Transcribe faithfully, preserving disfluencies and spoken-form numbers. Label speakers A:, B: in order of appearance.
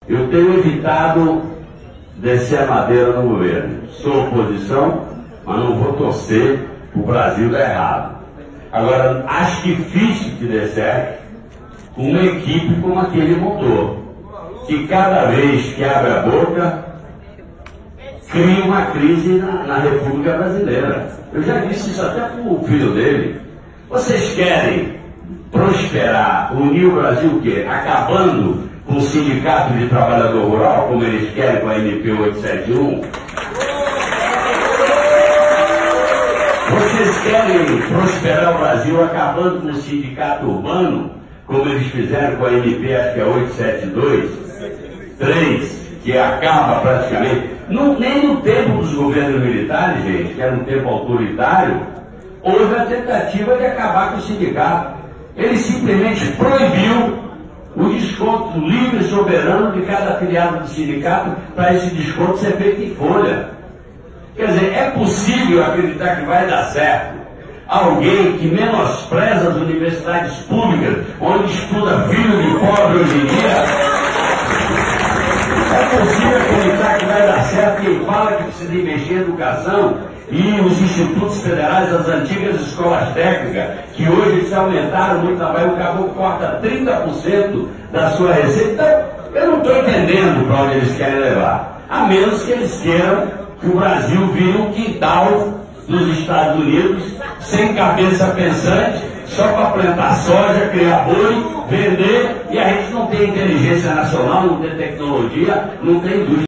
A: Eu tenho evitado descer a madeira no governo. Sou oposição, mas não vou torcer para o Brasil dar errado. Agora, acho difícil que dê certo com uma equipe como a que ele montou, que cada vez que abre a boca, cria uma crise na, na República Brasileira. Eu já disse isso até para o filho dele. Vocês querem prosperar, unir o Brasil o quê? Acabando com o Sindicato de Trabalhador Rural, como eles querem com a M P oitocentos e setenta e um? Vocês querem prosperar o Brasil acabando com o Sindicato Urbano, como eles fizeram com a M P, acho que é oitocentos e setenta e dois? três, que acaba praticamente. Não, nem no tempo dos governos militares, gente, que era um tempo autoritário, houve a tentativa de acabar com o sindicato. Ele simplesmente proibiu o desconto livre e soberano de cada afiliado do sindicato para esse desconto ser feito em folha. Quer dizer, é possível acreditar que vai dar certo alguém que menospreza as universidades públicas, onde estuda filho de pobre hoje em dia? É possível acreditar que vai dar certo quem fala que precisa investir em educação e os institutos federais, as antigas escolas técnicas, que hoje se aumentaram muito, o Caboclo corta trinta por cento da sua receita? Então, eu não estou entendendo para onde eles querem levar, a menos que eles queiram que o Brasil vire um quintal dos Estados Unidos, sem cabeça pensante, só para plantar soja, criar boi, vender, e a gente não tem inteligência nacional, não tem tecnologia, não tem indústria.